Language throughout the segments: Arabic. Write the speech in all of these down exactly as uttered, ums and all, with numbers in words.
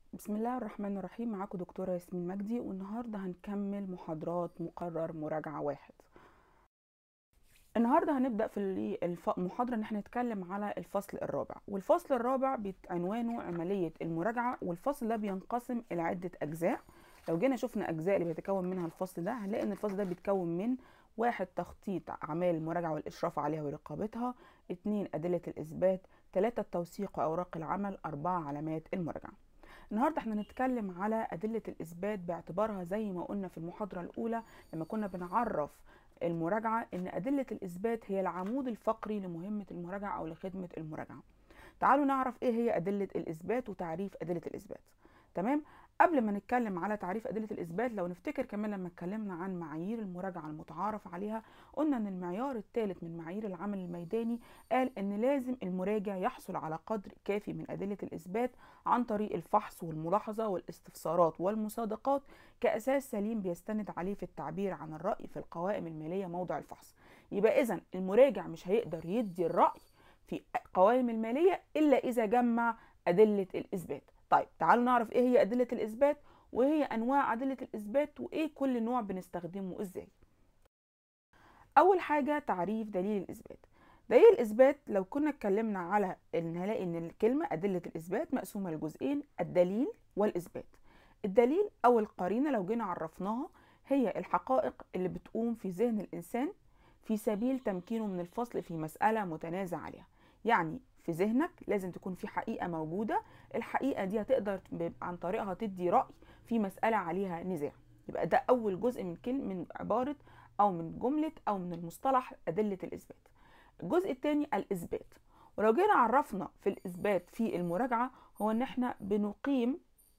بسم الله الرحمن الرحيم. معاكم دكتورة ياسمين مجدي، والنهاردة هنكمل محاضرات مقرر مراجعة واحد. النهاردة هنبدأ في الف- المحاضرة ان احنا نتكلم على الفصل الرابع، والفصل الرابع بعنوانه عملية المراجعة، والفصل ده بينقسم إلى عدة أجزاء. لو جينا شفنا أجزاء اللي بيتكون منها الفصل ده هنلاقي ان الفصل ده بيتكون من واحد تخطيط أعمال المراجعة والإشراف عليها ورقابتها، اتنين أدلة الإثبات، تلاتة التوثيق وأوراق العمل، أربعة علامات المراجعة. النهارده احنا هنتكلم على أدلة الإثبات باعتبارها زي ما قلنا في المحاضرة الأولى لما كنا بنعرف المراجعة إن أدلة الإثبات هي العمود الفقري لمهمة المراجعة أو لخدمة المراجعة. تعالوا نعرف إيه هي أدلة الإثبات وتعريف أدلة الإثبات. تمام؟ قبل ما نتكلم على تعريف أدلة الإثبات، لو نفتكر كمان لما اتكلمنا عن معايير المراجعة المتعارف عليها، قلنا إن المعيار الثالث من معايير العمل الميداني قال إن لازم المراجع يحصل على قدر كافي من أدلة الإثبات عن طريق الفحص والملاحظة والاستفسارات والمصادقات كأساس سليم بيستند عليه في التعبير عن الرأي في القوائم المالية موضع الفحص. يبقى إذن المراجع مش هيقدر يدي الرأي في القوائم المالية إلا إذا جمع أدلة الإثبات. طيب تعالوا نعرف إيه هي أدلة الإثبات، وهي أنواع أدلة الإثبات، وإيه كل نوع بنستخدمه إزاي. أول حاجة تعريف دليل الإثبات. دليل الإثبات لو كنا اتكلمنا على إن هنلاقي إن الكلمة أدلة الإثبات مقسومة لجزئين: الدليل والإثبات. الدليل أو القرينة لو جينا عرفناها هي الحقائق اللي بتقوم في ذهن الإنسان في سبيل تمكينه من الفصل في مسألة متنازع عليها. يعني في ذهنك لازم تكون في حقيقة موجودة، الحقيقة دي هتقدر عن طريقها تدي رأي في مسألة عليها نزاع. يبقى ده أول جزء من كلمة من عبارة أو من جملة أو من المصطلح أدلة الإثبات. الجزء الثاني الإثبات، ولو جينا عرفنا في الإثبات في المراجعة هو إن إحنا بنقيم،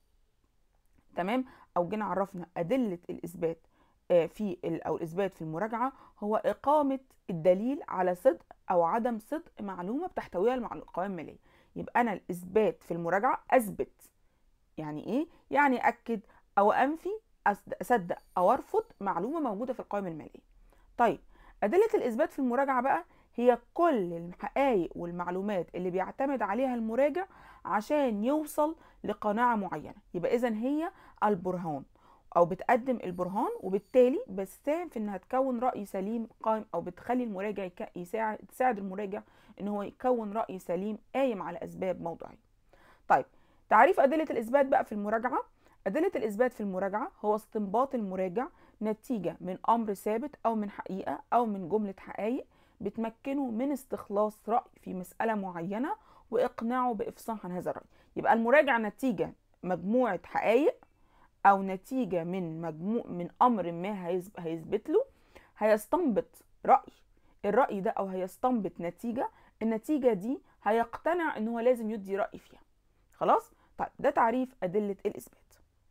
تمام، أو جينا عرفنا أدلة الإثبات في أو الإثبات في المراجعة هو إقامة الدليل على صدق أو عدم صدق معلومة بتحتويها القوائم المالية. يبقى أنا الإثبات في المراجعة أثبت، يعني إيه؟ يعني أكد أو أنفي، أصدق أو أرفض معلومة موجودة في القوائم المالية. طيب أدلة الإثبات في المراجعة بقى هي كل الحقائق والمعلومات اللي بيعتمد عليها المراجع عشان يوصل لقناعة معينة. يبقى إذن هي البرهان أو بتقدم البرهان، وبالتالي بتساهم في إنها تكون رأي سليم قائم، أو بتخلي المراجع يساعد تساعد المراجع إن هو يكون رأي سليم قايم على أسباب موضوعية. طيب تعريف أدلة الإثبات بقى في المراجعة. أدلة الإثبات في المراجعة هو استنباط المراجع نتيجة من أمر ثابت أو من حقيقة أو من جملة حقائق بتمكنه من استخلاص رأي في مسألة معينة وإقناعه بإفصاح عن هذا الرأي. يبقى المراجع نتيجة مجموعة حقائق أو نتيجة من مجموع من أمر ما هيثبت له هيستنبط رأي. الرأي ده أو هيستنبط نتيجة، النتيجة دي هيقتنع إن هو لازم يدي رأي فيها. خلاص؟ طيب ده تعريف أدلة الإثبات.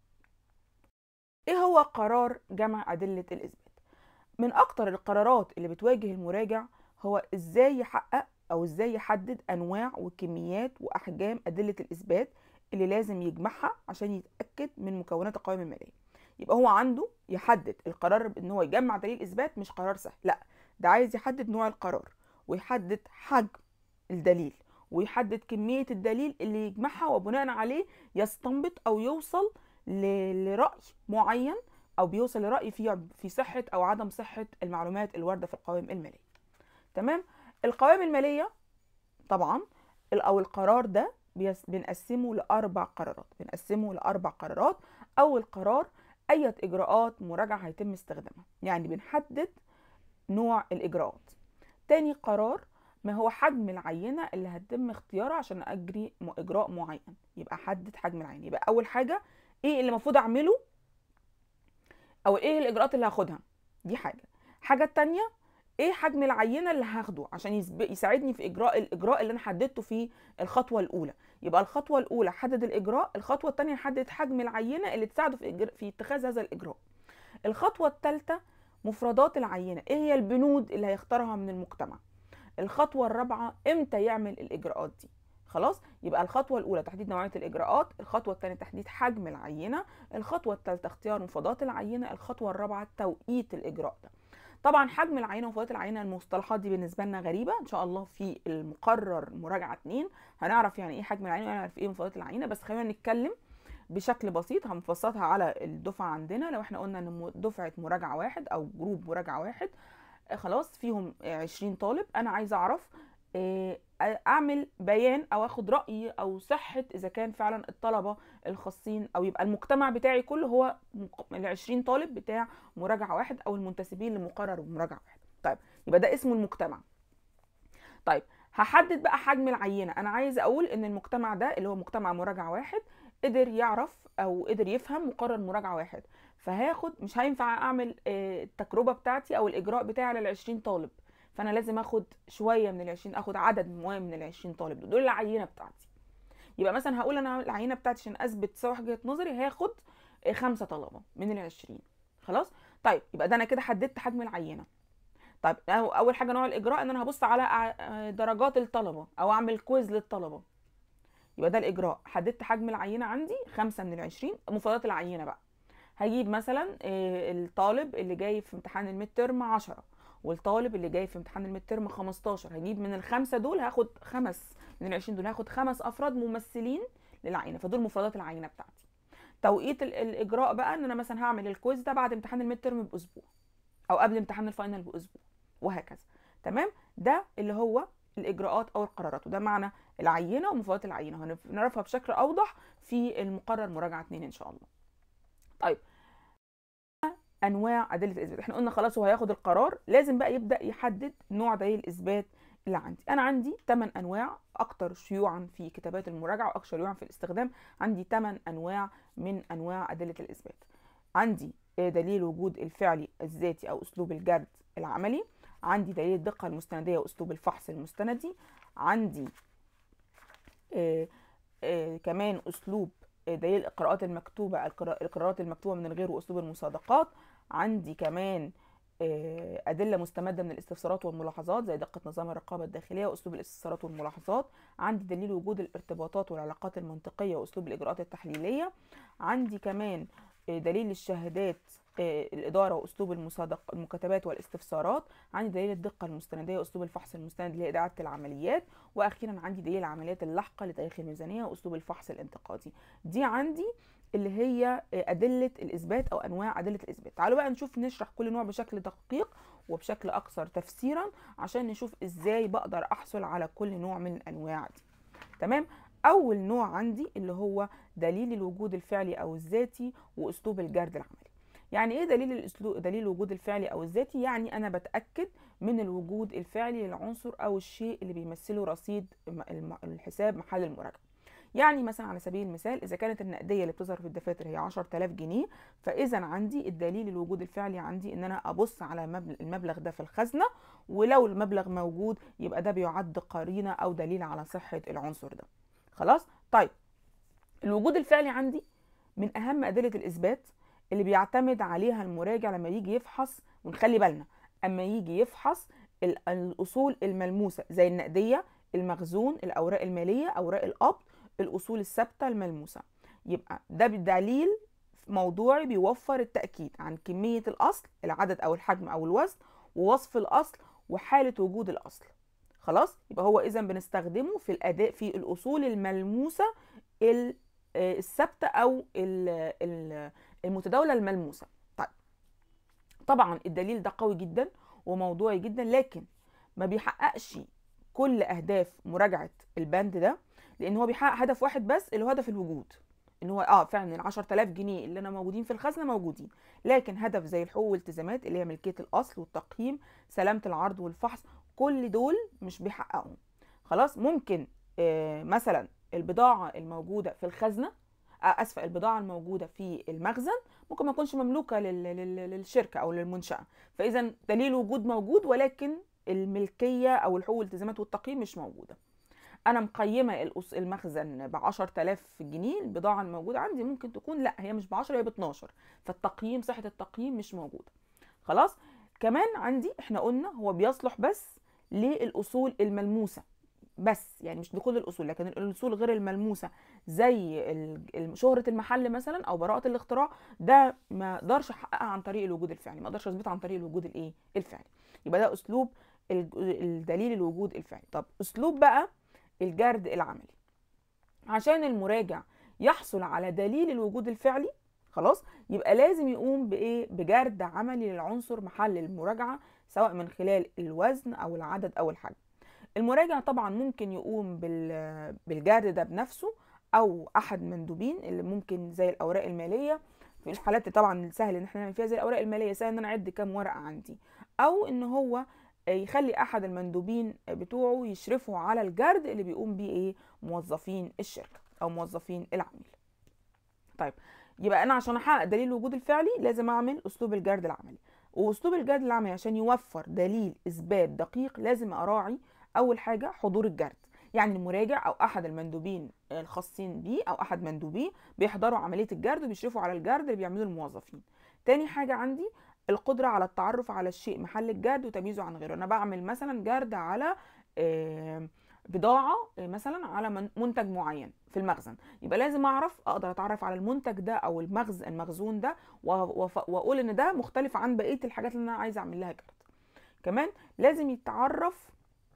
إيه هو قرار جمع أدلة الإثبات؟ من أكتر القرارات اللي بتواجه المراجع هو إزاي يحقق أو إزاي يحدد أنواع وكميات وأحجام أدلة الإثبات اللي لازم يجمعها عشان يتأكد من مكونات القوائم المالية. يبقى هو عنده يحدد القرار إن هو يجمع دليل إثبات، مش قرار سهل، لا ده عايز يحدد نوع القرار ويحدد حجم الدليل ويحدد كمية الدليل اللي يجمعها، وبناء عليه يستنبط أو يوصل لرأي معين، أو بيوصل لرأي في في صحة أو عدم صحة المعلومات الواردة في القوائم المالية. تمام؟ القوائم المالية طبعا أو القرار ده بنقسمه لأربع قرارات بنقسمه لأربع قرارات. أول قرار أي إجراءات مراجعة هيتم استخدامها، يعني بنحدد نوع الإجراءات. تاني قرار ما هو حجم العينة اللي هتم اختيارها عشان أجري إجراء معين، يبقى حدد حجم العينة. يبقى أول حاجة إيه اللي المفروض أعمله أو إيه الإجراءات اللي هاخدها، دي حاجة. حاجة التانية إيه حجم العينة اللي هاخده عشان يساعدني في إجراء الإجراء اللي أنا حددته في الخطوة الأولى. يبقى الخطوة الأولى حدد الإجراء، الخطوة التانية حدد حجم العينة اللي تساعده في, إجراء في اتخاذ هذا الإجراء. الخطوة الثالثة مفردات العينة، إيه هي البنود اللي هيختارها من المجتمع. الخطوة الرابعة امتى يعمل الإجراءات دي. خلاص؟ يبقى الخطوة الأولى تحديد نوعية الإجراءات، الخطوة الثانية تحديد حجم العينة، الخطوة الثالثة اختيار مفردات العينة، الخطوة الرابعة توقيت الإجراء ده. طبعا حجم العينة ومفردات العينة المصطلحات دي بالنسبة لنا غريبة، إن شاء الله في المقرر مراجعة اتنين هنعرف يعني إيه حجم العينة وهنعرف إيه مفردات العينة، بس خلينا نتكلم بشكل بسيط هنبسطها على الدفعه عندنا. لو احنا قلنا ان دفعه مراجعه واحد او جروب مراجعه واحد خلاص فيهم عشرين طالب، انا عايزه اعرف اعمل بيان او اخد راي او صحه اذا كان فعلا الطلبه الخاصين او يبقى المجتمع بتاعي كله هو ال عشرين طالب بتاع مراجعه واحد او المنتسبين لمقرر مراجعه واحد. طيب يبقى ده اسمه المجتمع. طيب هحدد بقى حجم العينه. انا عايزه اقول ان المجتمع ده اللي هو مجتمع مراجعه واحد قدر يعرف او قدر يفهم مقرر مراجعه واحد، فهاخد مش هينفع اعمل التجربه بتاعتي او الاجراء بتاعي على ال عشرين طالب، فانا لازم اخد شويه من ال عشرين، اخد عدد معين من ال عشرين طالب دول, دول العينه بتاعتي. يبقى مثلا هقول انا العينه بتاعتي عشان اثبت سوى وجهه نظري هاخد خمسه طلبه من ال عشرين. خلاص. طيب يبقى ده انا كده حددت حجم العينه. طيب اول حاجه نوع الاجراء ان انا هبص على درجات الطلبه او اعمل كويز للطلبه، يبقى ده الاجراء. حددت حجم العينه عندي خمسة من ال عشرين. مفردات العينه بقى هجيب مثلا الطالب اللي جاي في امتحان الميد ترم عشرة والطالب اللي جاي في امتحان الميد ترم خمستاشر، هجيب من الخمسه دول هاخد خمس من ال عشرين دول هاخد خمس افراد ممثلين للعينه، فدول مفردات العينه بتاعتي. توقيت الاجراء بقى ان انا مثلا هعمل الكويز ده بعد امتحان الميد ترم باسبوع او قبل امتحان الفاينل باسبوع وهكذا. تمام. ده اللي هو الاجراءات او القرارات، وده معنى العينه ومفردات العينه هنعرفها بشكل اوضح في المقرر مراجعه اتنين ان شاء الله. طيب انواع ادله الاثبات. احنا قلنا خلاص هو هياخد القرار، لازم بقى يبدا يحدد نوع دليل الاثبات اللي عندي. انا عندي ثمانية انواع اكثر شيوعا في كتابات المراجعه واكثر شيوعا في الاستخدام. عندي ثمانية انواع من انواع ادله الاثبات. عندي دليل وجود الفعلي الذاتي او اسلوب الجرد العملي، عندي دليل الدقه المستنديه واسلوب الفحص المستندي، عندي آآ آآ كمان اسلوب دليل القراءات المكتوبه القراءات المكتوبه من الغير واسلوب المصادقات، عندي كمان ادله مستمده من الاستفسارات والملاحظات زي دقه نظام الرقابه الداخليه واسلوب الاستفسارات والملاحظات، عندي دليل وجود الارتباطات والعلاقات المنطقيه واسلوب الاجراءات التحليليه، عندي كمان دليل الشهادات الاداره واسلوب المصادق المكاتبات والاستفسارات، عندي دليل الدقه المستنديه واسلوب الفحص المستند لاعاده العمليات، واخيرا عندي دليل العمليات اللاحقه لتاريخ الميزانيه واسلوب الفحص الانتقادي. دي عندي اللي هي ادله الاثبات او انواع ادله الاثبات. تعالوا بقى نشوف نشرح كل نوع بشكل دقيق وبشكل اكثر تفسيرا عشان نشوف ازاي بقدر احصل على كل نوع من الانواع دي. تمام. اول نوع عندي اللي هو دليل الوجود الفعلي او الذاتي واسلوب الجرد العملي. يعني ايه دليل الاسلوب دليل الوجود الفعلي او الذاتي؟ يعني انا بتاكد من الوجود الفعلي للعنصر او الشيء اللي بيمثله رصيد الحساب محل المراجعه. يعني مثلا على سبيل المثال اذا كانت النقديه اللي بتظهر في الدفاتر هي عشرة آلاف جنيه، فاذا عندي الدليل الوجود الفعلي عندي ان انا ابص على المبلغ ده في الخزنه، ولو المبلغ موجود يبقى ده بيعد قرينه او دليل على صحه العنصر ده. خلاص. طيب الوجود الفعلي عندي من اهم ادله الاثبات اللي بيعتمد عليها المراجع لما يجي يفحص، ونخلي بالنا اما يجي يفحص الاصول الملموسه زي النقديه، المخزون، الاوراق الماليه، اوراق القبض، الاصول الثابته الملموسه، يبقى ده بدليل موضوعي بيوفر التاكيد عن كميه الاصل، العدد او الحجم او الوزن، ووصف الاصل وحاله وجود الاصل. خلاص. يبقى هو اذا بنستخدمه في الاداء في الاصول الملموسه الثابته او المتداوله الملموسه. طيب طبعا الدليل ده قوي جدا وموضوعي جدا، لكن ما بيحققش كل اهداف مراجعه البند ده، لان هو بيحقق هدف واحد بس اللي هو هدف الوجود، ان هو اه فعلا ال عشرة آلاف جنيه اللي انا موجودين في الخزنه موجودين، لكن هدف زي الحقوق والالتزامات اللي هي ملكيه الاصل والتقييم، سلامه العرض والفحص، كل دول مش بيحققهم. خلاص. ممكن آه مثلا البضاعه الموجوده في الخزنه آه اسفه البضاعه الموجوده في المخزن ممكن ما تكونش مملوكه للشركه او للمنشاه، فاذا دليل وجود موجود ولكن الملكيه او الحقوق والالتزامات والتقييم مش موجوده. انا مقيمه المخزن ب عشرة آلاف جنيه، البضاعه الموجوده عندي ممكن تكون لا هي مش ب عشرة هي ب اتناشر، فالتقييم صحه التقييم مش موجوده. خلاص. كمان عندي احنا قلنا هو بيصلح بس للاصول الملموسه بس، يعني مش لكل الاصول، لكن الاصول غير الملموسه زي شهره المحل مثلا او براءه الاختراع ده ما اقدرش احققها عن طريق الوجود الفعلي، ما اقدرش اثبتها عن طريق الوجود الايه الفعلي. يبقى ده اسلوب الدليل الوجود الفعلي. طب اسلوب بقى الجرد العملي، عشان المراجع يحصل على دليل الوجود الفعلي، خلاص، يبقى لازم يقوم بايه؟ بجرد عملي للعنصر محل المراجعه، سواء من خلال الوزن او العدد او الحجم. المراجع طبعا ممكن يقوم بالجرد ده بنفسه، او احد مندوبين اللي ممكن زي الاوراق الماليه. في الحالات طبعا السهل ان احنا نعمل فيها زي الاوراق الماليه، سهل ان انا اعد كام ورقه عندي، او ان هو يخلي احد المندوبين بتوعه يشرفوا على الجرد اللي بيقوم بيه ايه؟ موظفين الشركه او موظفين العميل. طيب، يبقى انا عشان احقق دليل الوجود الفعلي لازم اعمل اسلوب الجرد العملي. واسلوب الجرد العملي عشان يوفر دليل اثبات دقيق لازم اراعي اول حاجه حضور الجرد، يعني المراجع او احد المندوبين الخاصين بيه او احد مندوبيه بيحضروا عمليه الجرد وبيشرفوا على الجرد اللي بيعملوه الموظفين. تاني حاجه عندي القدره على التعرف على الشيء محل الجرد وتمييزه عن غيره. انا بعمل مثلا جرد على بضاعه مثلا على منتج معين في المخزن، يبقى لازم اعرف اقدر اتعرف على المنتج ده او المخزن المخزون ده واقول ان ده مختلف عن بقيه الحاجات اللي انا عايزه اعمل لها جرد. كمان لازم يتعرف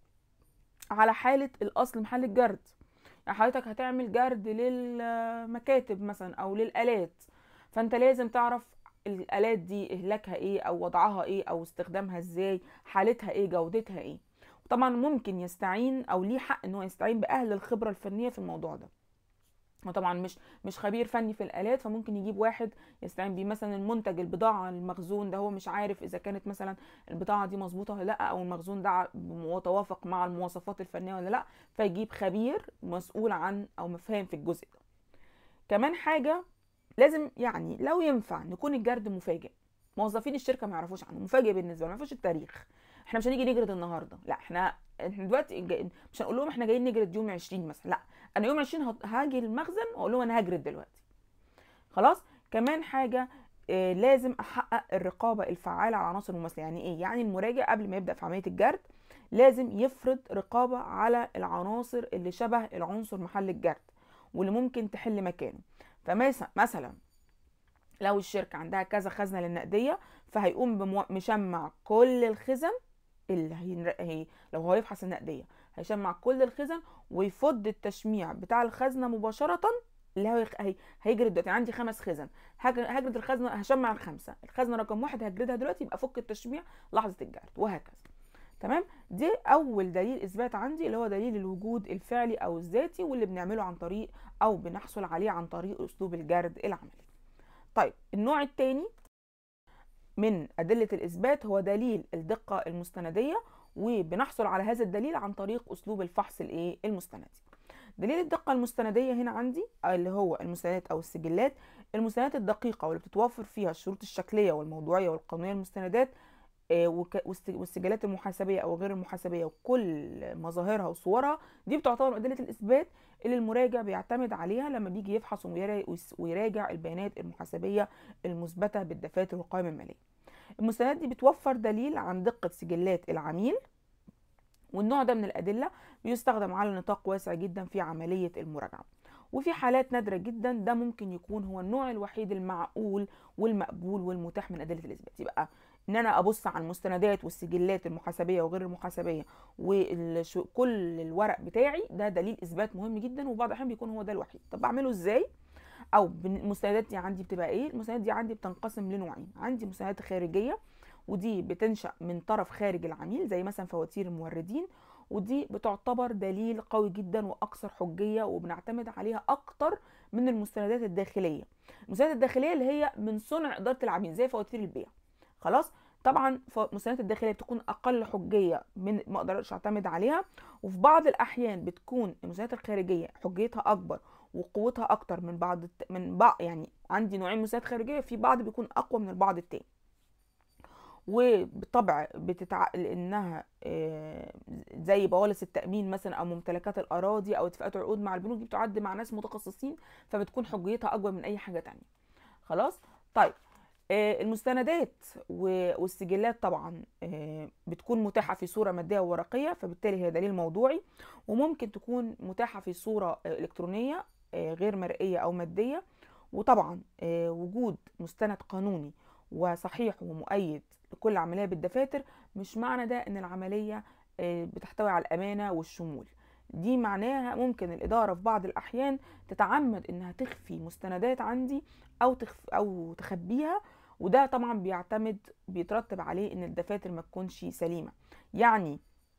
على حاله الاصل محل الجرد. يعني حضرتك هتعمل جرد للمكاتب مثلا او للالات، فانت لازم تعرف الالات دي اهلاكها ايه او وضعها ايه او استخدامها ازاي، حالتها ايه، جودتها ايه. طبعا ممكن يستعين او ليه حق ان هو يستعين باهل الخبره الفنيه في الموضوع ده. وطبعا مش مش خبير فني في الالات، فممكن يجيب واحد يستعين بيه. مثلا المنتج البضاعه المخزون ده هو مش عارف اذا كانت مثلا البضاعه دي مظبوطه ولا لا، او المخزون ده متوافق مع المواصفات الفنيه ولا لا، فيجيب خبير مسؤول عن او مفهم في الجزء ده. كمان حاجه لازم يعني لو ينفع نكون الجرد مفاجئ، موظفين الشركه ما يعرفوش عنه، مفاجئ بالنسبه لهم، ما يعرفوش التاريخ. احنا مش هنيجي نجرد النهارده، لا احنا احنا دلوقتي مش هنقول لهم احنا جايين نجرد يوم عشرين مثلا، لا انا يوم عشرين هاجي المخزن واقول لهم انا هجرد دلوقتي. خلاص. كمان حاجه آه لازم احقق الرقابه الفعاله على عناصر المماثله. يعني ايه؟ يعني المراجع قبل ما يبدا في عمليه الجرد لازم يفرض رقابه على العناصر اللي شبه العنصر محل الجرد واللي ممكن تحل مكانه. فمثلا لو الشركه عندها كذا خزنه للنقديه، فهيقوم مشمع كل الخزن اللي هي... هي لو هو يفحص النقديه هيشمع كل الخزن ويفض التشميع بتاع الخزنه مباشره اللي هو هي... هيجرد دلوقتي. عندي خمس خزن، هجرد الخزنه، هشمع الخمسه، الخزنه رقم واحد هجردها دلوقتي، يبقى فك التشميع لحظه الجرد، وهكذا. تمام. دي اول دليل اثبات عندي اللي هو دليل الوجود الفعلي او الذاتي، واللي بنعمله عن طريق او بنحصل عليه عن طريق اسلوب الجرد العملي. طيب، النوع الثاني من أدلة الإثبات هو دليل الدقة المستندية، وبنحصل على هذا الدليل عن طريق أسلوب الفحص الإيه؟ المستندي. دليل الدقة المستندية هنا عندي اللي هو المستندات أو السجلات، المستندات الدقيقة واللي بتتوفر فيها الشروط الشكلية والموضوعية والقانونية للمستندات، والسجلات المحاسبية أو غير المحاسبية وكل مظاهرها وصورها، دي بتعتبر أدلة الإثبات اللي المراجع بيعتمد عليها لما بيجي يفحص ويراجع البيانات المحاسبية المثبتة بالدفاتر والقوائم المالية. المستندات دي بتوفر دليل عن دقة سجلات العميل، والنوع ده من الأدلة بيستخدم على نطاق واسع جدا في عملية المراجعة، وفي حالات نادرة جدا ده ممكن يكون هو النوع الوحيد المعقول والمقبول والمتاح من أدلة الإثبات. يبقى ان انا ابص على المستندات والسجلات المحاسبيه وغير المحاسبيه وكل الورق بتاعي، ده دليل اثبات مهم جدا، وبعض الاحيان بيكون هو ده الوحيد. طب بعمله ازاي؟ او المستندات دي عندي بتبقى ايه؟ المستندات دي عندي بتنقسم لنوعين. عندي مستندات خارجيه، ودي بتنشا من طرف خارج العميل زي مثلا فواتير الموردين، ودي بتعتبر دليل قوي جدا واكثر حجيه وبنعتمد عليها اكتر من المستندات الداخليه. المستندات الداخليه اللي هي من صنع اداره العميل زي فواتير البيع. خلاص. طبعا المستندات الداخليه بتكون اقل حجيه، من ما اقدرش اعتمد عليها، وفي بعض الاحيان بتكون المستندات الخارجيه حجيتها اكبر وقوتها اكتر من بعض من بعض يعني عندي نوعين مستندات خارجيه، في بعض بيكون اقوى من البعض التاني. وبالطبع بتتع... لانها زي بوالص التامين مثلا او ممتلكات الاراضي او اتفاقات عقود مع البنوك، دي بتعد مع ناس متخصصين، فبتكون حجيتها اكبر من اي حاجه تانية. خلاص. طيب، المستندات والسجلات طبعا بتكون متاحه في صوره ماديه وورقيه، فبالتالي هي دليل موضوعي، وممكن تكون متاحه في صوره الكترونيه غير مرئيه او ماديه. وطبعا وجود مستند قانوني وصحيح ومؤيد لكل عمليه بالدفاتر مش معنى ده ان العمليه بتحتوي على الامانه والشمول. دي معناها ممكن الإدارة في بعض الأحيان تتعمد إنها تخفي مستندات عندي أو تخف أو تخبيها، وده طبعا بيعتمد بيترتب عليه إن الدفاتر ما تكونش سليمة. يعني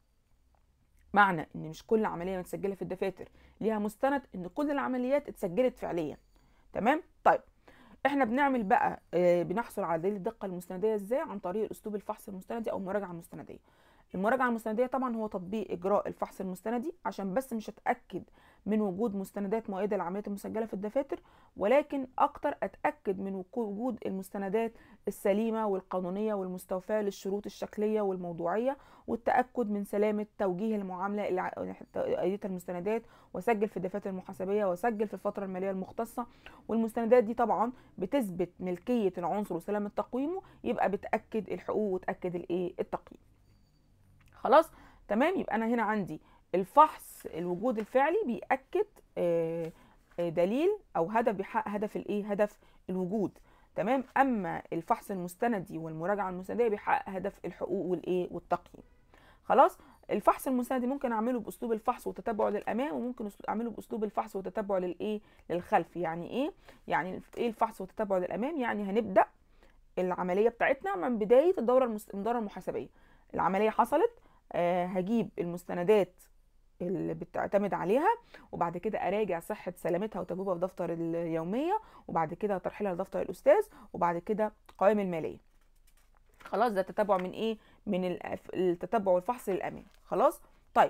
معنى إن مش كل عملية متسجلة في الدفاتر ليها مستند إن كل العمليات اتسجلت فعليا. تمام؟ طيب احنا بنعمل بقى آه، بنحصل على دليل الدقة المستندية ازاي؟ عن طريق اسلوب الفحص المستندي او المراجعة المستندية. المراجعة المستندية طبعا هو تطبيق اجراء الفحص المستندي، عشان بس مش اتاكد من وجود مستندات مؤيدة للعمليات المسجلة في الدفاتر، ولكن اكتر اتاكد من وجود المستندات السليمة والقانونية والمستوفاة للشروط الشكلية والموضوعية، والتاكد من سلامة توجيه المعاملة اللي ايدتها المستندات، واسجل في الدفاتر المحاسبية، واسجل في الفترة المالية المختصة. والمستندات دي طبعا بتثبت ملكية العنصر وسلامة تقويمه، يبقى بتأكد الحقوق وتأكد الايه التقييم. خلاص تمام. يبقى انا هنا عندي الفحص الوجود الفعلي بيأكد آه، آه، دليل او هدف، بيحقق هدف الايه هدف الوجود. تمام. اما الفحص المستندي والمراجعة المستندية بيحقق هدف الحقوق والايه والتقييم. خلاص. الفحص المستندي ممكن اعمله باسلوب الفحص والتتبع للامام، وممكن اعمله باسلوب الفحص والتتبع للايه للخلف. يعني ايه؟ يعني ايه الفحص والتتبع للامام؟ يعني هنبدا العمليه بتاعتنا من بدايه الدوره المس... الدوره المحاسبيه. العمليه حصلت، آه هجيب المستندات اللي بتعتمد عليها، وبعد كده اراجع صحه سلامتها وتجوبها في دفتر اليوميه، وبعد كده ترحيلها لدفتر الاستاذ، وبعد كده قوائم الماليه. خلاص. ده تتبع من ايه؟ من التتبع والفحص للامان. خلاص. طيب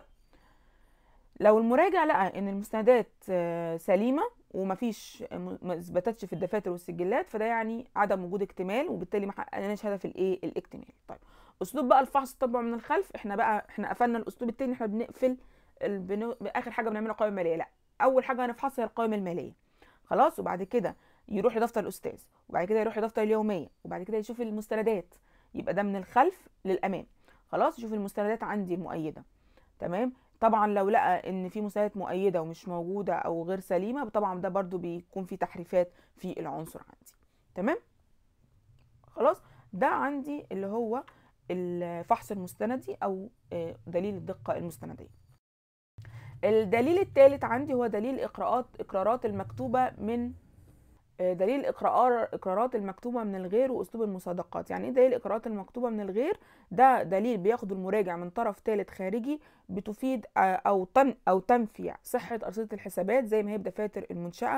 لو المراجع لقى ان المستندات سليمه ومفيش ما اثبتتش في الدفاتر والسجلات، فده يعني عدم وجود اكتمال، وبالتالي ما حققناش هدف الايه الاكتمال. طيب اسلوب بقى الفحص التتبع من الخلف، احنا بقى احنا قفلنا الاسلوب التاني، احنا بنقفل البنو... اخر حاجه بنعملها القوائم الماليه. لا، اول حاجه هنفحصها هي القوائم الماليه. خلاص. وبعد كده يروح لدفتر الاستاذ، وبعد كده يروح لدفتر اليوميه، وبعد كده يشوف المستندات. يبقى ده من الخلف للامام. خلاص. يشوف المستندات عندي المؤيده. تمام. طبعا لو لقى ان في مستندات مؤيده ومش موجوده او غير سليمه، طبعا ده برضو بيكون في تحريفات في العنصر عندي. تمام. خلاص. ده عندي اللي هو الفحص المستندي او دليل الدقه المستنديه. الدليل الثالث عندي هو دليل اقراءات اقرارات المكتوبه من دليل اقرار اقرارات المكتوبه من الغير واسلوب المصادقات. يعني ايه دليل الاقرارات المكتوبه من الغير؟ ده دليل بياخده المراجع من طرف ثالث خارجي، بتفيد او تن او تنفي صحه ارصده الحسابات زي ما هي بدفاتر المنشاه،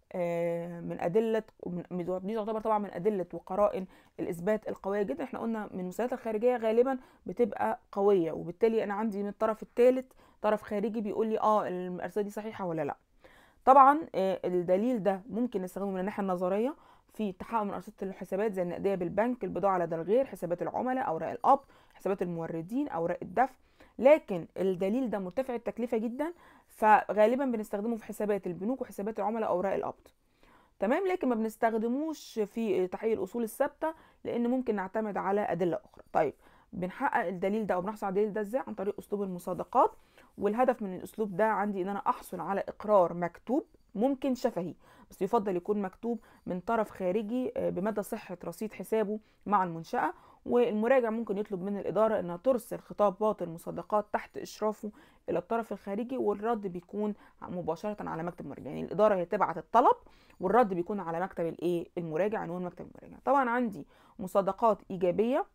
من ادله دي تعتبر طبعا من ادله وقرائن الاثبات القويه جدا. احنا قلنا من المستندات الخارجيه غالبا بتبقى قويه، وبالتالي انا عندي من الطرف الثالث طرف خارجي بيقول لي اه الارصده دي صحيحه ولا لا. طبعا الدليل ده ممكن نستخدمه من الناحيه النظريه في التحقق من ارصده الحسابات زي النقديه بالبنك، البضاعه لدى الغير، حسابات العملاء، اوراق القبض، حسابات الموردين، اوراق الدفع. لكن الدليل ده مرتفع التكلفه جدا، فغالبا بنستخدمه في حسابات البنوك وحسابات العملاء اوراق القبض. تمام. لكن ما بنستخدموش في تحقيق الاصول الثابته، لان ممكن نعتمد على ادله اخرى. طيب بنحقق الدليل ده او بنحصل على الدليل ده ازاي؟ عن طريق اسلوب المصادقات. والهدف من الاسلوب ده عندي ان انا احصل على اقرار مكتوب، ممكن شفهي بس يفضل يكون مكتوب من طرف خارجي بمدى صحه رصيد حسابه مع المنشاه. والمراجع ممكن يطلب من الاداره انها ترسل خطابات المصادقات تحت اشرافه الى الطرف الخارجي، والرد بيكون مباشره على مكتب المراجع. يعني الاداره هي تبعت الطلب والرد بيكون على مكتب الايه المراجع، عنوان مكتب المراجع. طبعا عندي مصادقات ايجابيه،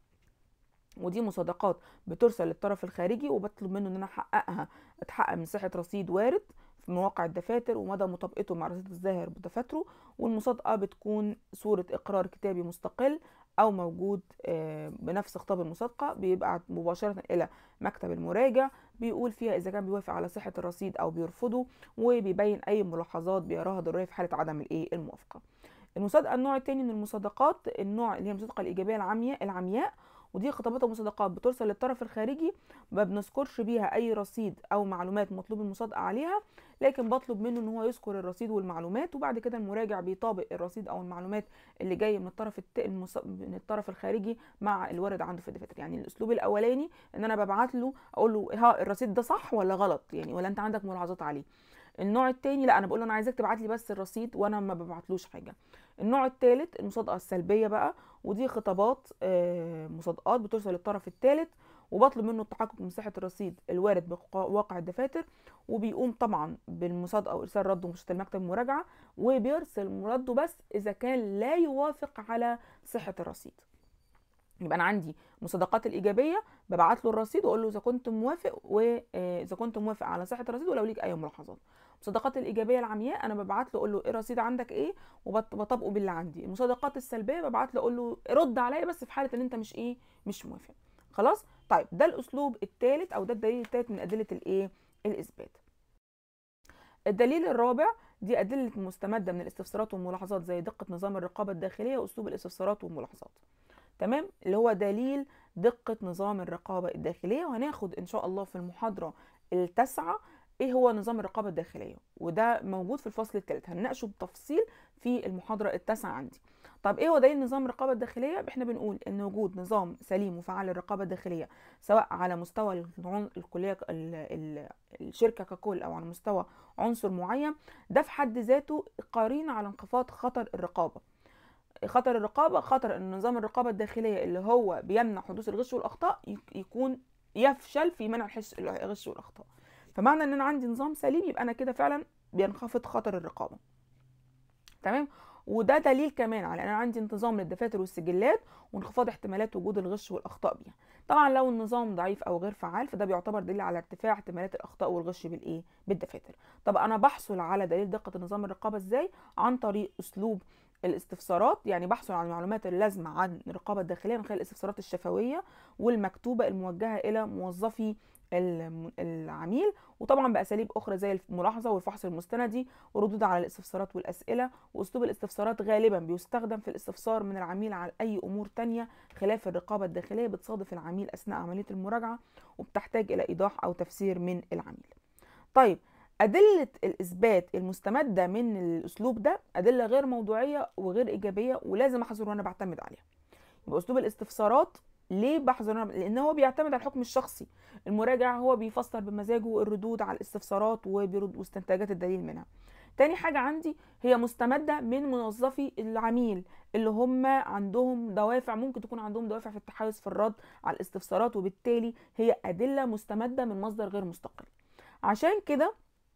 ودي مصادقات بترسل للطرف الخارجي وبطلب منه ان انا احققها اتحقق من صحه رصيد وارد في مواقع الدفاتر ومدى مطابقته مع رصيد الظاهر بدفاتره. والمصادقه بتكون صوره اقرار كتابي مستقل او موجود بنفس خطاب المصادقه، بيبعت مباشره الى مكتب المراجع بيقول فيها اذا كان بيوافق على صحه الرصيد او بيرفضه، وبيبين اي ملاحظات بيراها ضروريه في حاله عدم الايه الموافقه. المصادقه النوع الثاني من المصادقات، النوع اللي هي المصادقه الايجابيه العمياء العمياء ودي خطابات ومصادقات بترسل للطرف الخارجي، ما بنذكرش بيها اي رصيد او معلومات مطلوب المصادقه عليها، لكن بطلب منه ان هو يذكر الرصيد والمعلومات، وبعد كده المراجع بيطابق الرصيد او المعلومات اللي جايه من الطرف الت... المص... من الطرف الخارجي مع الوارد عنده في الدفاتر. يعني الاسلوب الاولاني ان انا ببعت له اقول له ها الرصيد ده صح ولا غلط، يعني ولا انت عندك ملاحظات عليه. النوع الثاني لا، انا بقول له انا عايزك تبعت لي بس الرصيد وانا ما ببعتلوش حاجه. النوع الثالث المصادقه السلبيه بقى، ودي خطابات مصادقات بترسل للطرف الثالث وبطلب منه التحقق من صحه الرصيد الوارد بواقع الدفاتر، وبيقوم طبعا بالمصادقه وارسال رد ومشيئه المكتب المراجعه، وبيرسل رده بس اذا كان لا يوافق على صحه الرصيد. يبقى انا عندي مصادقات الايجابيه ببعت له الرصيد واقول له اذا كنت موافق، واذا كنت موافق على صحه الرصيد ولو ليك اي ملاحظات. المصادقات الايجابيه العمياء انا ببعت له اقول له ايه الرصيد عندك ايه وبطبقه باللي عندي. المصادقات السلبيه ببعت له اقول له رد عليا بس في حاله ان انت مش ايه مش موافق. خلاص. طيب ده الاسلوب الثالث او ده الدليل الثالث من ادله الايه الاثبات. الدليل الرابع دي ادله مستمده من الاستفسارات والملاحظات زي دقه نظام الرقابه الداخليه واسلوب الاستفسارات والملاحظات. تمام، اللي هو دليل دقة نظام الرقابة الداخلية. وهناخد إن شاء الله في المحاضرة التاسعة إيه هو نظام الرقابة الداخلية، وده موجود في الفصل الثالث هنناقشه بالتفصيل في المحاضرة التاسعة عندي. طب إيه هو دليل نظام الرقابة الداخلية؟ إحنا بنقول إن وجود نظام سليم وفعال للرقابة الداخلية سواء على مستوى الكلية الشركة ككل أو على مستوى عنصر معين، ده في حد ذاته قرينة على انخفاض خطر الرقابة. خطر الرقابه، خطر ان نظام الرقابه الداخليه اللي هو بيمنع حدوث الغش والاخطاء يكون يفشل في منع الغش والاخطاء. فمعنى ان انا عندي نظام سليم يبقى انا كده فعلا بينخفض خطر الرقابه. تمام. وده دليل كمان على ان انا عندي انتظام للدفاتر والسجلات وانخفاض احتمالات وجود الغش والاخطاء بيها. طبعا لو النظام ضعيف او غير فعال فده بيعتبر دليل على ارتفاع احتمالات الاخطاء والغش بالايه بالدفاتر. طب انا بحصل على دليل دقه نظام الرقابه ازاي؟ عن طريق اسلوب الاستفسارات، يعني بحصل على المعلومات اللازمه عن الرقابه الداخليه من خلال الاستفسارات الشفويه والمكتوبه الموجهه الى موظفي العميل، وطبعا باساليب اخرى زي الملاحظه والفحص المستندي والردود على الاستفسارات والاسئله. واسلوب الاستفسارات غالبا بيستخدم في الاستفسار من العميل على اي امور تانية خلاف الرقابه الداخليه بتصادف العميل اثناء عمليه المراجعه وبتحتاج الى ايضاح او تفسير من العميل. طيب أدلة الإثبات المستمدة من الأسلوب ده أدلة غير موضوعية وغير إيجابية ولازم أحذر وأنا بعتمد عليها. يبقى أسلوب الاستفسارات ليه بحذر وأنا؟ لأن هو بيعتمد على الحكم الشخصي. المراجع هو بيفسر بمزاجه الردود على الاستفسارات وبيرد واستنتاجات الدليل منها. تاني حاجة عندي هي مستمدة من موظفي العميل اللي هم عندهم دوافع، ممكن تكون عندهم دوافع في التحيز في الرد على الاستفسارات، وبالتالي هي أدلة مستمدة من مصدر غير مستقل. عشان كده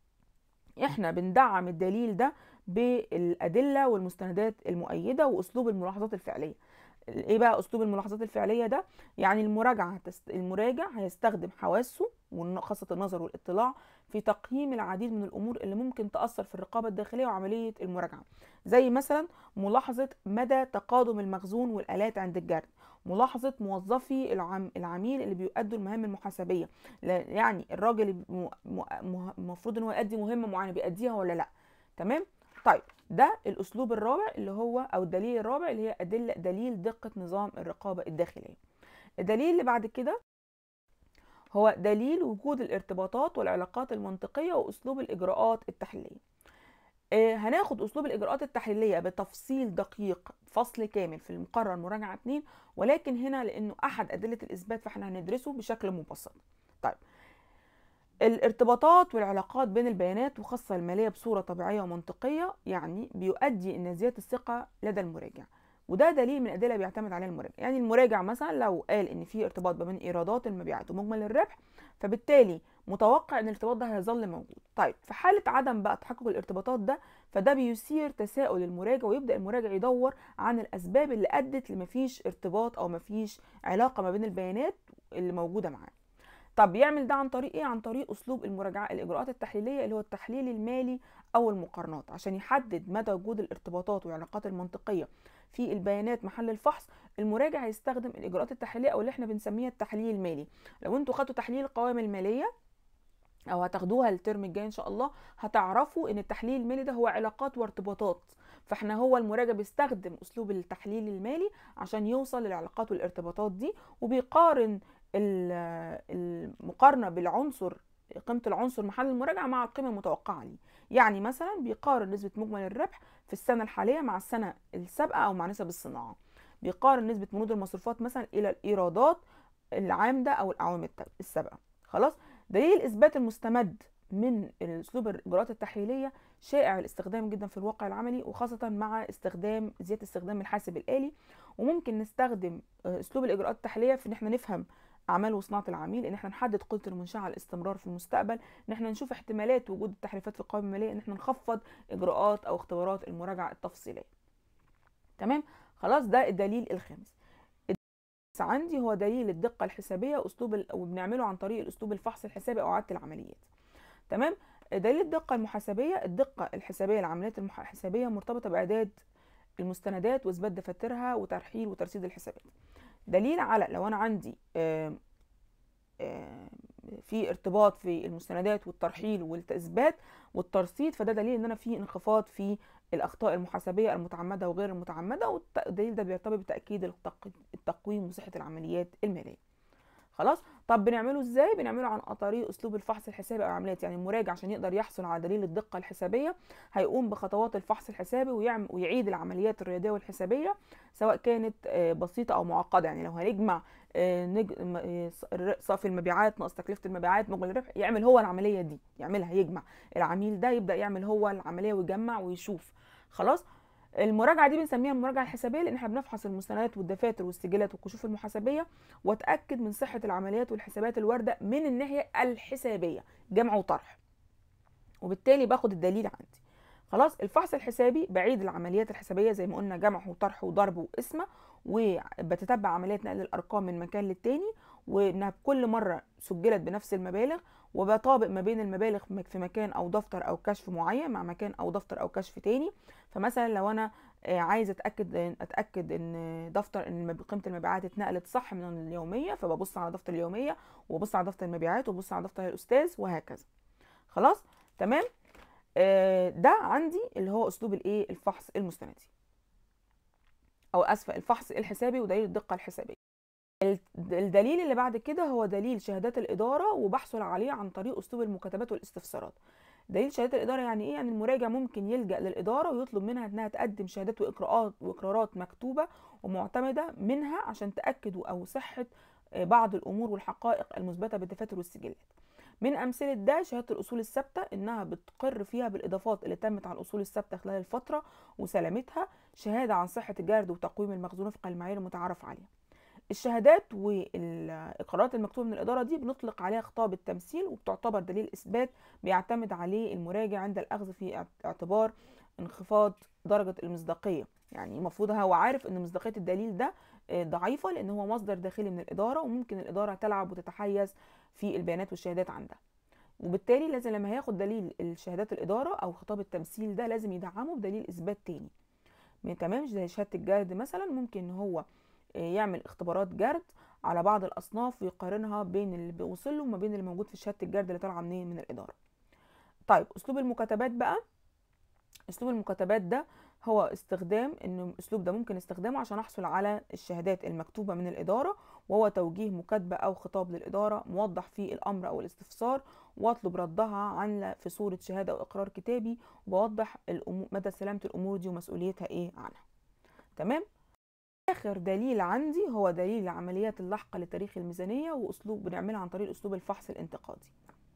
احنا بندعم الدليل ده بالادله والمستندات المؤيده واسلوب الملاحظات الفعليه. ايه بقى اسلوب الملاحظات الفعليه ده؟ يعني المراجعه هتست... المراجع هيستخدم حواسه وخاصه النظر والاطلاع في تقييم العديد من الامور اللي ممكن تاثر في الرقابه الداخليه وعمليه المراجعه، زي مثلا ملاحظه مدى تقادم المخزون والالات عند الجرد، ملاحظه موظفي العم... العميل اللي بيؤدوا المهام المحاسبيه، يعني الراجل المفروض م... ان هو يؤدي مهمه معينه بيأديها ولا لا. تمام. طيب ده الاسلوب الرابع اللي هو او الدليل الرابع اللي هي ادله دليل دقه نظام الرقابه الداخليه. الدليل اللي بعد كده هو دليل وجود الارتباطات والعلاقات المنطقيه واسلوب الاجراءات التحليليه. آه هناخد اسلوب الاجراءات التحليليه بتفصيل دقيق فصل كامل في المقرر مراجعه اتنين، ولكن هنا لانه احد ادله الاثبات فاحنا هندرسه بشكل مبسط. طيب الارتباطات والعلاقات بين البيانات وخاصة المالية بصورة طبيعية ومنطقية يعني بيؤدي إن زيادة الثقة لدى المراجع، وده دليل من الأدلة بيعتمد عليها المراجع. يعني المراجع مثلا لو قال إن في ارتباط ما بين إيرادات المبيعات ومجمل الربح فبالتالي متوقع إن الارتباط ده هيظل موجود. طيب في حالة عدم بقى تحقق الارتباطات ده فده بيثير تساؤل المراجع ويبدأ المراجع يدور عن الأسباب اللي أدت لمفيش ارتباط أو مفيش علاقة ما بين البيانات اللي موجودة معاه. طب بيعمل ده عن طريق ايه؟ عن طريق اسلوب المراجعه الاجراءات التحليليه اللي هو التحليل المالي او المقارنات، عشان يحدد مدى وجود الارتباطات والعلاقات المنطقيه في البيانات محل الفحص. المراجع هيستخدم الاجراءات التحليليه او اللي احنا بنسميها التحليل المالي. لو انتوا خدتوا تحليل القوائم الماليه او هتاخدوها الترم الجاي ان شاء الله هتعرفوا ان التحليل المالي ده هو علاقات وارتباطات، فاحنا هو المراجع بيستخدم اسلوب التحليل المالي عشان يوصل للعلاقات والارتباطات دي، وبيقارن المقارنه بالعنصر قيمه العنصر محل المراجعه مع القيمه المتوقعه ليه. يعني مثلا بيقارن نسبه مجمل الربح في السنه الحاليه مع السنه السابقه او مع نسب الصناعه، بيقارن نسبه بنود المصروفات مثلا الى الايرادات العامده او الاعوام السابقه. خلاص. دليل الاثبات المستمد من اسلوب الاجراءات التحليليه شائع الاستخدام جدا في الواقع العملي، وخاصه مع استخدام زياده استخدام الحاسب الالي. وممكن نستخدم اسلوب الاجراءات التحليليه في ان احنا نفهم اعمال وصناعه العميل، ان احنا نحدد قدره المنشاه على الاستمرار في المستقبل، ان احنا نشوف احتمالات وجود التحريفات في القوائم الماليه، ان احنا نخفض اجراءات او اختبارات المراجعه التفصيليه. تمام، خلاص ده الدليل الخامس. عندي هو دليل الدقه الحسابيه، اسلوب ال... وبنعمله عن طريق الاسلوب الفحص الحسابي او اعاده العمليات. تمام. دليل الدقه المحاسبيه، الدقه الحسابيه للعمليات الحسابيه مرتبطه باعداد المستندات واثبات دفاترها وترحيل وترصيد الحسابات. دليل على لو انا عندي آه آه في ارتباط في المستندات والترحيل والاثبات والترصيد، فده دليل ان انا في انخفاض في الاخطاء المحاسبيه المتعمده وغير المتعمده، والدليل ده بيرتبط بتاكيد التقويم وصحه العمليات الماليه. خلاص. طب بنعمله ازاي؟ بنعمله عن طريق اسلوب الفحص الحسابي او العمليات. يعني المراجع عشان يقدر يحصل على دليل الدقه الحسابيه هيقوم بخطوات الفحص الحسابي ويعمل ويعيد العمليات الرياضيه والحسابيه سواء كانت بسيطه او معقده. يعني لو هنجمع صافي المبيعات ناقص تكلفه المبيعات مجمل الربح، يعمل هو العمليه دي، يعملها يجمع العميل ده، يبدا يعمل هو العمليه ويجمع ويشوف. خلاص. المراجعه دي بنسميها المراجعه الحسابيه، لان احنا بنفحص المستندات والدفاتر والسجلات والكشوف المحاسبيه واتاكد من صحه العمليات والحسابات الوارده من الناحيه الحسابيه، جمع وطرح، وبالتالي باخد الدليل عندي. خلاص. الفحص الحسابي بعيد العمليات الحسابيه زي ما قلنا، جمع وطرح وضرب وقسمه، وبتتبع عمليات نقل الارقام من مكان للتاني، وانها كل مره سجلت بنفس المبالغ، وبطابق ما بين المبالغ في مكان او دفتر او كشف معين مع مكان او دفتر او كشف تاني. فمثلا لو انا عايزه اتاكد اتاكد ان دفتر ان قيمه المبيعات اتنقلت صح من اليوميه، فببص على دفتر اليوميه وببص على دفتر المبيعات وببص على دفتر الاستاذ وهكذا. خلاص. تمام. ده عندي اللي هو اسلوب الايه الفحص المستندي، او اسفه الفحص الحسابي ودليل الدقه الحسابيه. الدليل اللي بعد كده هو دليل شهادات الاداره، وبحصل عليه عن طريق اسلوب المكاتبات والاستفسارات. دليل شهادات الاداره يعني ايه؟ يعني المراجع ممكن يلجا للاداره ويطلب منها انها تقدم شهادات واقراءات واقرارات مكتوبه ومعتمده منها عشان تاكد او صحه بعض الامور والحقائق المثبته بالدفاتر والسجلات. من امثله ده شهاده الاصول الثابته، انها بتقر فيها بالاضافات اللي تمت على الاصول الثابته خلال الفتره وسلامتها، شهاده عن صحه الجرد وتقويم المخزون وفق المعايير المتعارف عليها. الشهادات والاقرارات المكتوبه من الاداره دي بنطلق عليها خطاب التمثيل، وبتعتبر دليل اثبات بيعتمد عليه المراجع عند الاخذ في اعتبار انخفاض درجه المصداقيه. يعني المفروض هو عارف ان مصداقيه الدليل ده ضعيفه لان هو مصدر داخلي من الاداره، وممكن الاداره تلعب وتتحيز في البيانات والشهادات عندها، وبالتالي لازم لما هياخد دليل الشهادات الاداره او خطاب التمثيل ده لازم يدعمه بدليل اثبات تاني. تمام. زي شهاده الجرد مثلا، ممكن هو يعمل اختبارات جرد على بعض الاصناف ويقارنها بين اللي وصل له وما بين اللي موجود في شهاده الجرد اللي طالعه منين من الاداره. طيب اسلوب المكاتبات بقى، اسلوب المكاتبات ده هو استخدام ان الاسلوب ده ممكن استخدامه عشان احصل على الشهادات المكتوبه من الاداره، وهو توجيه مكاتبه او خطاب للاداره موضح فيه الامر او الاستفسار، واطلب ردها عن في صوره شهاده او اقرار كتابي، وبوضح مدى سلامه الامور دي ومسؤوليتها ايه عنها. تمام. اخر دليل عندي هو دليل العمليات اللاحقه لتاريخ الميزانيه، واسلوب بنعملها عن طريق اسلوب الفحص الانتقادي.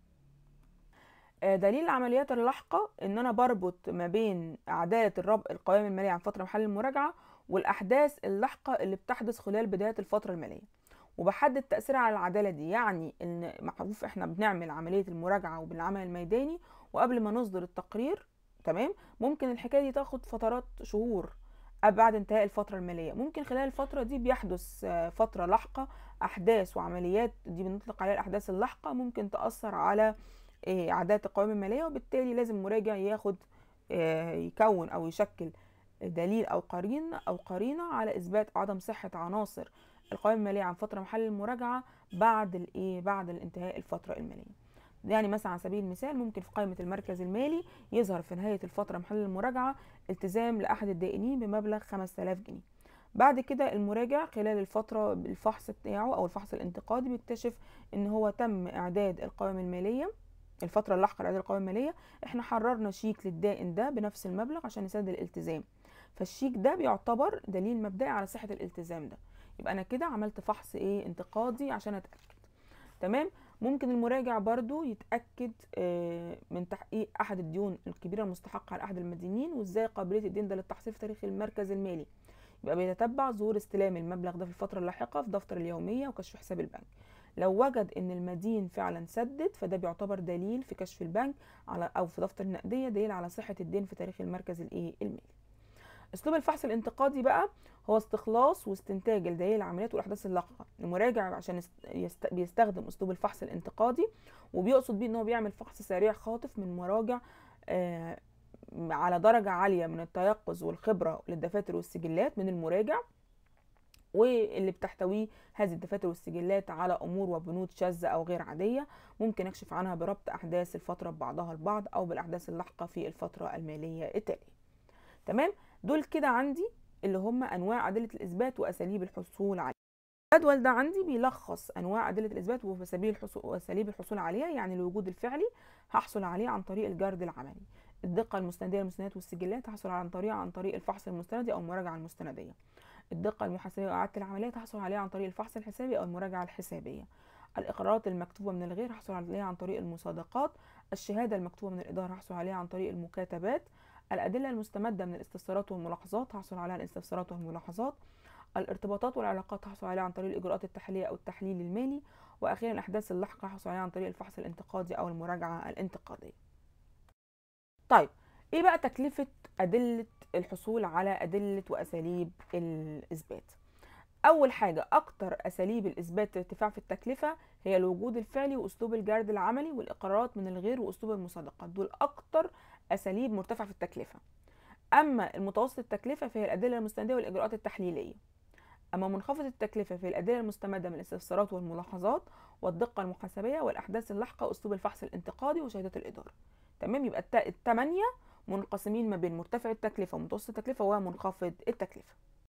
دليل العمليات اللاحقه ان انا بربط ما بين عداله الربط القوائم الماليه عن فتره محل المراجعه والاحداث اللاحقه اللي بتحدث خلال بدايه الفتره الماليه، وبحدد تاثيرها على العداله دي. يعني ان معروف احنا بنعمل عمليه المراجعه وبالعمل الميداني وقبل ما نصدر التقرير، تمام، ممكن الحكايه دي تاخد فترات شهور بعد انتهاء الفترة المالية. ممكن خلال الفترة دي بيحدث فترة لاحقة أحداث وعمليات، دي بنطلق عليها الأحداث اللاحقة، ممكن تأثر على عدالة القوائم المالية، وبالتالي لازم المراجع ياخد يكون أو يشكل دليل أو قرينة أو قرينة على إثبات عدم صحة عناصر القوائم المالية عن فترة محل المراجعة بعد الإيه بعد الانتهاء الفترة المالية. يعني مثلا على سبيل المثال ممكن في قائمة المركز المالي يظهر في نهاية الفترة محل المراجعة التزام لأحد الدائنين بمبلغ خمسة آلاف جنيه. بعد كده المراجع خلال الفترة الفحص بتاعه أو الفحص الانتقادي بيكتشف إن هو تم إعداد القوائم المالية الفترة اللاحقة لإعداد القوائم المالية، إحنا حررنا شيك للدائن ده بنفس المبلغ عشان يسدد الالتزام، فالشيك ده بيعتبر دليل مبدئي على صحة الالتزام ده. يبقى أنا كده عملت فحص إيه انتقادي عشان أتأكد. تمام. ممكن المراجع برضو يتأكد من تحقيق أحد الديون الكبيرة المستحقة على أحد المدينين وإزاي قابلية الدين ده للتحصيل في تاريخ المركز المالي. يبقى بيتتبع ظهور استلام المبلغ ده في الفترة اللاحقة في دفتر اليومية وكشف حساب البنك. لو وجد ان المدين فعلا سدد فده بيعتبر دليل في كشف البنك على او في دفتر النقديه، دليل على صحه الدين في تاريخ المركز الايه المالي. اسلوب الفحص الانتقادي بقى هو استخلاص واستنتاج الدليل العمليات والاحداث اللاحقه. المراجع عشان يست... بيستخدم اسلوب الفحص الانتقادي، وبيقصد بيه ان هو بيعمل فحص سريع خاطف من مراجع آه على درجه عاليه من التيقظ والخبره للدفاتر والسجلات من المراجع، واللي بتحتويه هذه الدفاتر والسجلات على امور وبنود شاذه او غير عاديه، ممكن اكشف عنها بربط احداث الفتره ببعضها البعض او بالاحداث اللاحقه في الفتره الماليه التاليه. تمام، دول كده عندي اللي هم انواع ادله الاثبات واساليب الحصول عليها. الجدول ده عندي بيلخص انواع ادله الاثبات واساليب الحصول واساليب الحصول عليها. يعني الوجود الفعلي هحصل عليه عن طريق الجرد العملي، الدقه المستنديه للمستندات والسجلات هحصل عن طريق عن طريق الفحص المستندي او المراجعه المستنديه، الدقه المحاسبيه واعاده العمليات هحصل عليها عن طريق الفحص الحسابي او المراجعه الحسابيه، الاقرارات المكتوبه من الغير هحصل عليها عن طريق المصادقات، الشهاده المكتوبه من الاداره هحصل عليها عن طريق المكاتبات، الادله المستمده من الاستفسارات والملاحظات هحصل عليها الاستفسارات والملاحظات، الارتباطات والعلاقات هحصل عليها عن طريق الاجراءات التحليليه او التحليل المالي، واخيرا الاحداث اللاحقه هحصل عليها عن طريق الفحص الانتقادي او المراجعه الانتقاديه. طيب ايه بقى تكلفه ادله الحصول على ادله واساليب الاثبات؟ اول حاجه اكتر اساليب الاثبات ارتفاع في التكلفه هي الوجود الفعلي واسلوب الجرد العملي والاقرارات من الغير واسلوب المصادقات، دول اكتر اساليب مرتفعه في التكلفه. اما المتوسط التكلفه فهي الادله المستنديه والاجراءات التحليليه. اما منخفض التكلفه فهي الادله المستمده من الاستفسارات والملاحظات والدقه المحاسبيه والاحداث اللاحقه واسلوب الفحص الانتقادي وشهادات الاداره. تمام، يبقى الثمانيه منقسمين ما بين مرتفع التكلفه ومتوسط التكلفه ومنخفض التكلفه.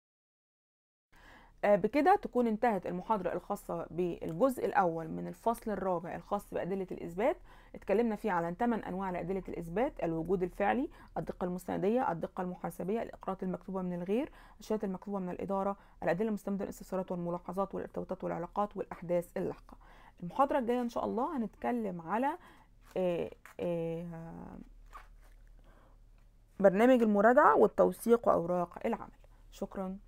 بكده تكون انتهت المحاضرة الخاصة بالجزء الأول من الفصل الرابع الخاص بأدلة الإثبات. اتكلمنا فيه على ثمان أنواع لأدلة الإثبات: الوجود الفعلي، الدقة المستندية، الدقة المحاسبية، الإقرارات المكتوبة من الغير، الشهادات المكتوبة من الإدارة، الأدلة المستمدة من الاستفسارات والملاحظات والارتباطات والعلاقات والأحداث اللاحقة. المحاضرة الجاية إن شاء الله هنتكلم على آآ آآ برنامج المراجعة والتوثيق وأوراق العمل. شكرا.